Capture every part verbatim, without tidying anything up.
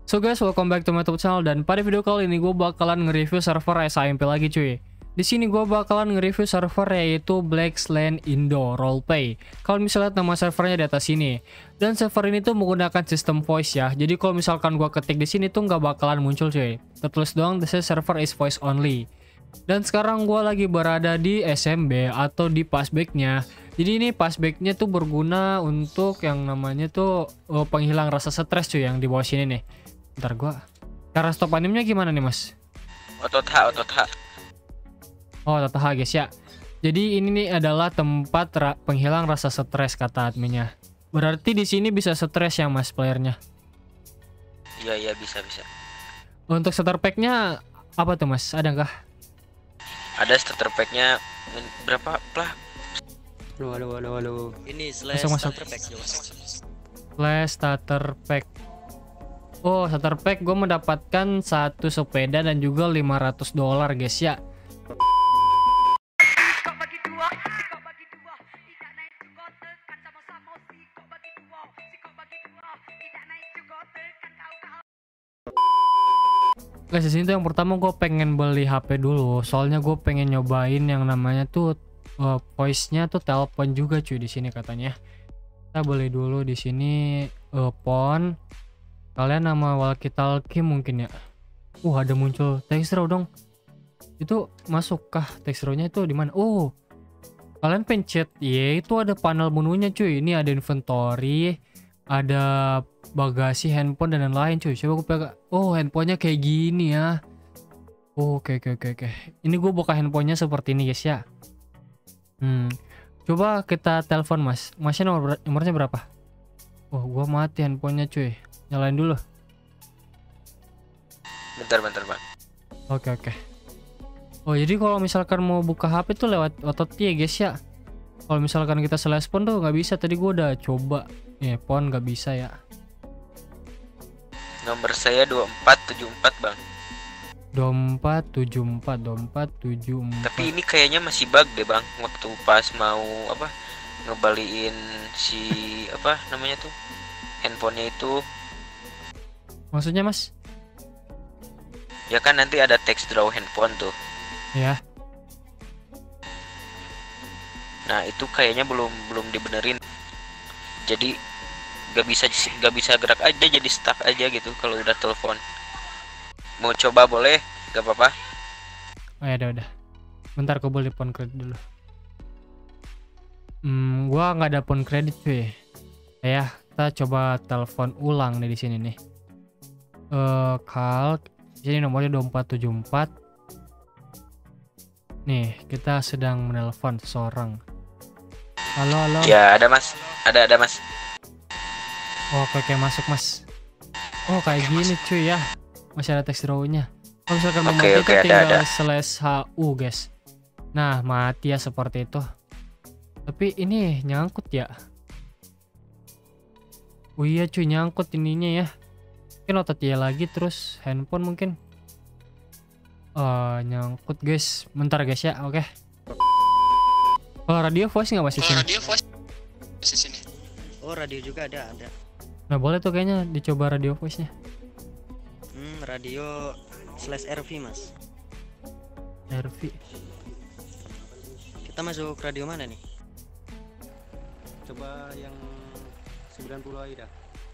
So guys, welcome back to my YouTube channel, dan pada video kali ini gue bakalan nge-review server S A M P lagi cuy. Di sini gue bakalan nge-review server yaitu Blaxland Indo Roleplay. Kalau misalnya nama servernya di atas sini. Dan server ini tuh menggunakan sistem voice ya. Jadi kalau misalkan gue ketik di sini tuh nggak bakalan muncul cuy. Tertulis doang this server is voice only. Dan sekarang gue lagi berada di S M B atau di passback-nya. Jadi ini passback-nya tuh berguna untuk yang namanya tuh oh, penghilang rasa stres cuy yang di bawah sini nih. Ntar gua cara stop animnya gimana nih mas? Otot H, otot H. Oh otot H guys ya. Jadi ini nih adalah tempat ra penghilang rasa stres kata adminnya. Berarti di sini bisa stres ya mas playernya? Iya iya bisa bisa. Untuk starter pack-nya apa tuh mas? Ada nggak? Ada starter pack-nya berapa lah? Halo halo halo halo. Ini slash Masuk, masuk. starter pack. Slash starter pack. Oh, starter pack gue mendapatkan satu sepeda dan juga lima ratus dolar guys ya. Guys, di sini tuh yang pertama gue pengen beli H P dulu, soalnya gue pengen nyobain yang namanya tuh uh, voice-nya tuh telepon juga cuy di sini katanya. Kita beli dulu di sini uh, phone. Kalian nama walkie talkie mungkin ya. Uh ada muncul text row dong. Itu masukkah text row-nya itu di mana? Oh. Kalian pencet Y itu ada panel menunya cuy. Ini ada inventory, ada bagasi handphone dan lain-lain cuy. Coba gue pegang. Oh, handphonenya kayak gini ya. Oh, oke oke oke oke. Ini gue buka handphonenya seperti ini guys ya. Hmm. Coba kita telepon Mas. Masnya nomor nomornya berapa? Oh, gua mati handphonenya cuy. Nyalain dulu. Bentar bentar bang. Oke oke. Oh jadi kalau misalkan mau buka H P tuh lewat otot Y guys ya. Kalau misalkan kita slash phone tuh nggak bisa. Tadi gua udah coba. Ya yeah, phone nggak bisa ya. Nomor saya dua empat tujuh empat bang. dua empat tujuh empat dua empat tujuh empat. Tapi ini kayaknya masih bug deh bang. Waktu pas mau apa ngebaliin si apa namanya tuh handphonenya itu. Maksudnya mas? Ya kan nanti ada text draw handphone tuh. Ya. Nah itu kayaknya belum belum dibenerin. Jadi gak bisa gak bisa gerak aja, jadi stuck aja gitu kalau udah telepon. Mau coba boleh? Gak apa-apa. Oh ya udah udah. Bentar aku beli phone kredit dulu. Hmm, gua nggak ada phone kredit cuy. Ya, kita coba telepon ulang nih di sini nih. Eh, uh, Kalk. Jadi nomornya dua empat tujuh empat. Nih, kita sedang menelpon seseorang. Halo, halo. Ya, ada Mas. Ada ada Mas. Oh, oke, oke, masuk Mas. Oh, kayak gini cuy ya. Masih ada text row-nya. Kalau misalkan mau mati okay, itu tinggal ada, ada. slash H U guys. Nah, mati ya seperti itu. Tapi ini nyangkut ya. Oh iya cuy, nyangkut ininya ya. Mungkin otot ya lagi terus handphone mungkin. Oh, nyangkut guys. Bentar guys ya, oke. Okay. Oh, radio voice nggak masih sini? Radio voice di sini. Oh radio juga ada ada. Nah boleh tuh kayaknya dicoba radio voice-nya. Hmm radio slash R V mas. R V. Kita masuk radio mana nih? Coba yang sembilan puluh aja dah.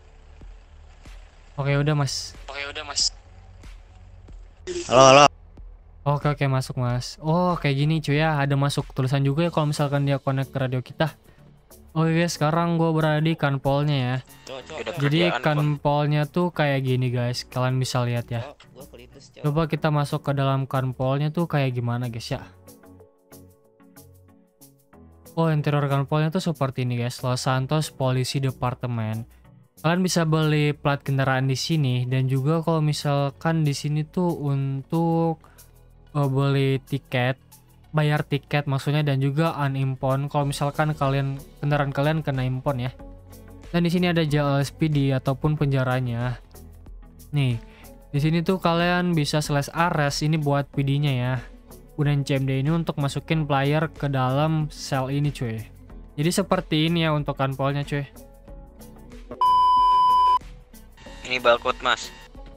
Oke udah mas. Oke udah Mas. Halo halo. Oke oke masuk mas. Oh kayak gini cuy ya. Ada masuk tulisan juga ya kalau misalkan dia connect ke radio kita. Oke guys, sekarang gue berada di kanpolnya ya. Jadi kanpolnya tuh kayak gini guys. Kalian bisa lihat ya. Coba kita masuk ke dalam kanpolnya tuh kayak gimana guys ya. Oh interior kanpolnya tuh seperti ini guys. Los Santos Polisi Departemen. Kalian bisa beli plat kendaraan di sini, dan juga kalau misalkan di sini tuh untuk uh, beli tiket, bayar tiket maksudnya, dan juga unimpon kalau misalkan kalian kendaraan kalian kena impon ya. Dan di sini ada J L S P D ataupun penjaranya. Nih, di sini tuh kalian bisa slash arrest ini buat P D-nya ya. Kemudian C M D ini untuk masukin player ke dalam sel ini cuy. Jadi seperti ini ya untuk kanpolnya cuy. Ini barcode Mas.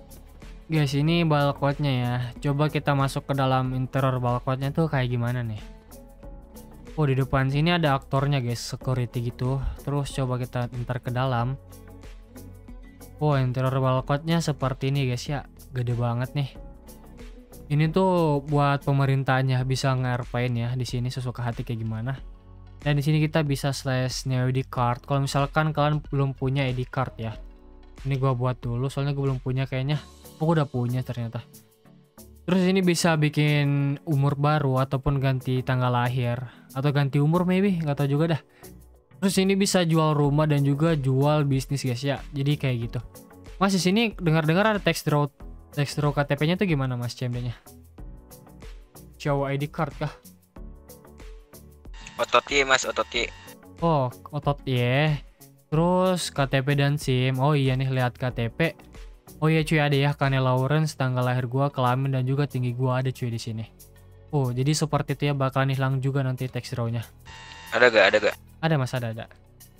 guys, ini balkonnya ya. Coba kita masuk ke dalam interior balkonnya tuh kayak gimana nih. Oh, di depan sini ada aktornya guys, security gitu. Terus coba kita ntar ke dalam. Oh, interior balkonnya seperti ini guys ya. Gede banget nih. Ini tuh buat pemerintahnya, bisa nge-R P-in ya di sini sesuka hati kayak gimana. Dan di sini kita bisa slash new I D card. Kalau misalkan kalian belum punya I D card ya. Ini gua buat dulu soalnya gue belum punya kayaknya. Oh, gua udah punya ternyata. Terus ini bisa bikin umur baru ataupun ganti tanggal lahir atau ganti umur maybe, nggak tahu juga dah. Terus ini bisa jual rumah dan juga jual bisnis guys ya. Jadi kayak gitu. Mas, di sini dengar-dengar ada text draw text draw K T P-nya tuh gimana Mas C M D-nya? Show I D card kah? Otot Y mas, otot Y. Oh, otot Y. Terus K T P dan SIM. Oh iya nih, lihat K T P. Oh iya cuy, ada ya Kane Lawrence, tanggal lahir gua, kelamin dan juga tinggi gua ada cuy di sini. Oh, jadi seperti itu ya, bakalan hilang juga nanti text draw-nya. Ada gak? Ada gak? Ada mas, ada ada.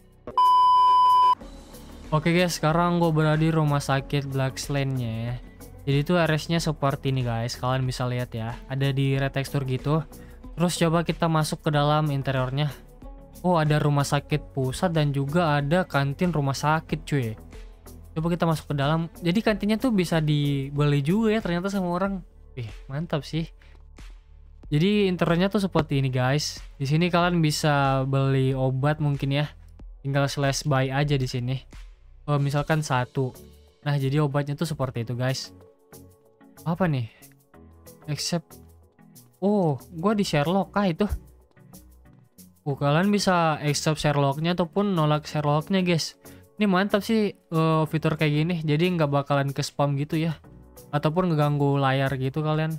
Oke guys, sekarang gue berada di rumah sakit Black Lane-nya ya. Jadi itu R S-nya seperti ini guys, kalian bisa lihat ya. Ada di red texture gitu. Terus coba kita masuk ke dalam interiornya. Oh, ada rumah sakit pusat dan juga ada kantin rumah sakit cuy. Coba kita masuk ke dalam. Jadi kantinnya tuh bisa dibeli juga ya ternyata sama orang. Ih, mantap sih. Jadi interiornya tuh seperti ini guys. Di sini kalian bisa beli obat mungkin ya. Tinggal slash buy aja di sini. Oh, misalkan satu. Nah, jadi obatnya tuh seperti itu guys. Apa nih? Accept. Oh, gua di Sherlock kah itu? Oh, kalian bisa accept Sherlocknya ataupun nolak Sherlocknya guys. Ini mantap sih uh, fitur kayak gini. Jadi nggak bakalan ke spam gitu ya. Ataupun ngeganggu layar gitu kalian.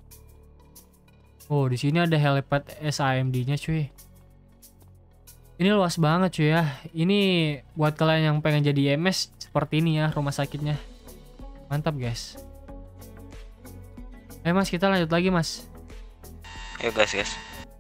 Oh, di sini ada helipad S A M D-nya cuy. Ini luas banget cuy ya. Ini buat kalian yang pengen jadi I M S seperti ini ya rumah sakitnya. Mantap guys. Eh mas, kita lanjut lagi mas. Ayo guys guys.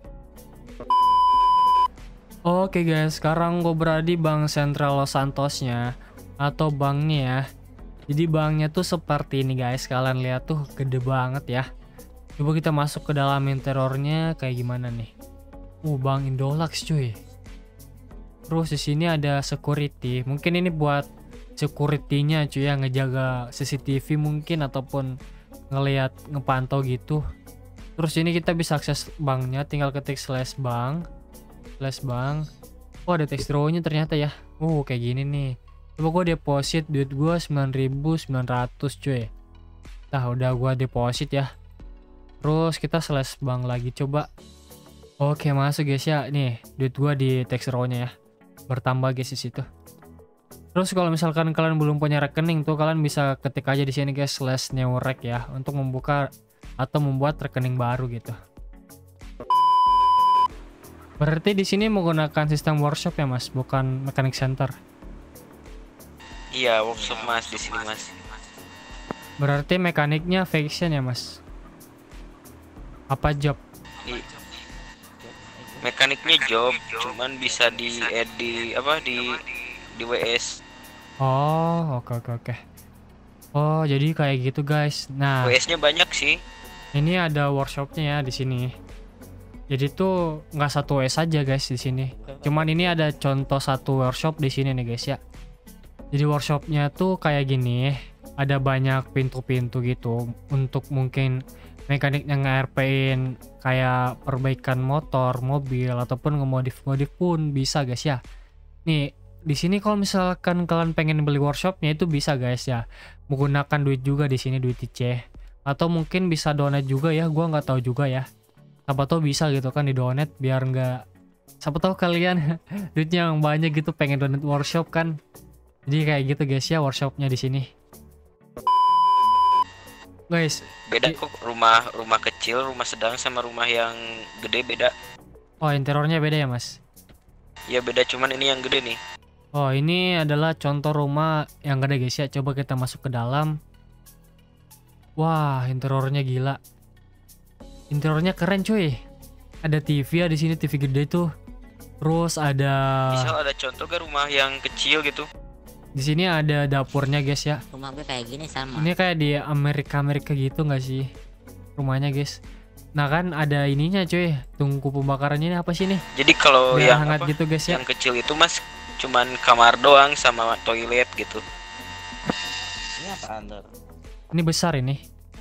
Oke guys, sekarang gue berada di Bank Sentral Los Santosnya atau banknya ya. Jadi banknya tuh seperti ini guys. Kalian lihat tuh gede banget ya. Coba kita masuk ke dalam interiornya kayak gimana nih. Uh, Bank Indolux cuy. Terus di sini ada security. Mungkin ini buat security-nya cuy ya, ngejaga C C T V mungkin ataupun ngelihat ngepantau gitu. Terus ini kita bisa akses banknya, tinggal ketik slash bank, slash bank. Oh, ada text draw-nya ternyata ya. Oh, kayak gini nih. Coba gue deposit duit gue sembilan ribu sembilan ratus cuy. Nah, udah gue deposit ya. Terus kita slash bank lagi coba. Oke, masuk guys ya. Nih, duit gue di text draw-nya ya. Bertambah guys di situ. Terus kalau misalkan kalian belum punya rekening tuh, kalian bisa ketik aja di sini guys slash new rec ya untuk membuka atau membuat rekening baru gitu. Berarti di sini menggunakan sistem workshop ya mas, bukan mechanic center. Iya, workshop mas di sini mas. Berarti mekaniknya fashion ya mas. Apa job? I mekaniknya job, cuman bisa di eh, di apa di di W S. Oh, oke oke oke. Oh, jadi kayak gitu guys. Nah, W S-nya banyak sih. ini ada workshopnya ya di sini. Jadi tuh nggak satu W S aja guys di sini. Cuman ini ada contoh satu workshop di sini nih guys ya. Jadi workshopnya tuh kayak gini. Ada banyak pintu-pintu gitu untuk mungkin mekaniknya nge-R P-in kayak perbaikan motor, mobil ataupun ngemodif-modif pun bisa guys ya. Nih, di sini kalau misalkan kalian pengen beli workshopnya itu bisa guys ya. Menggunakan duit juga di sini, duit I C. Atau mungkin bisa donate juga ya, gua nggak tahu juga ya. Siapa tahu bisa gitu kan di donate biar nggak, siapa tahu kalian duitnya yang banyak gitu pengen donate workshop kan. Jadi kayak gitu guys ya workshopnya di sini. Guys, Beda kok rumah rumah kecil, rumah sedang sama rumah yang gede beda. oh interiornya beda ya mas? Ya beda, cuman ini yang gede nih. Oh, ini adalah contoh rumah yang gede guys ya. Coba kita masuk ke dalam. Wah, interiornya gila. Interiornya keren cuy. Ada T V ya di sini, T V gede tuh. Terus ada Misal ada contoh ke rumah yang kecil gitu. Di sini ada dapurnya guys ya. Rumah gue kayak gini sama. Ini kayak di Amerika Amerika gitu nggak sih rumahnya guys? Nah kan ada ininya cuy, tungku pembakarannya ini apa sih nih? Jadi kalau Biar yang hangat apa, gitu guys ya. yang kecil itu mas cuman kamar doang sama toilet gitu. Ini apaan tuh? Ini besar ini.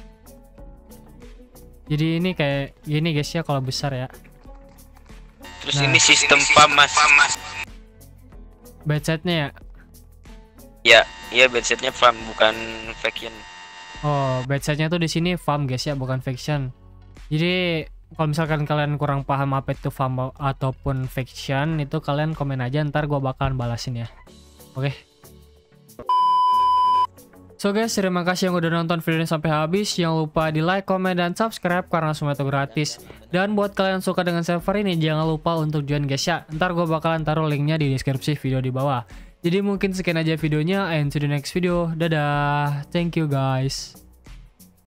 Jadi ini kayak gini guys ya kalau besar ya. Terus Nah. ini sistem pam mas. Bedsetnya ya. Ya, iya bedsetnya pam bukan vacuum. Oh, bedsetnya tuh di sini farm guys ya, bukan fiction. Jadi kalau misalkan kalian kurang paham apa itu farm ataupun fiction, itu kalian komen aja, ntar gua bakalan balasin ya. Oke. So guys, terima kasih yang udah nonton video ini sampai habis. Jangan lupa di like, komen, dan subscribe karena semua itu gratis. Dan buat kalian suka dengan server ini, jangan lupa untuk join guys ya. Ntar gue bakalan taruh linknya di deskripsi video di bawah. Jadi mungkin sekian aja videonya, and to the next video. Dadah, thank you guys.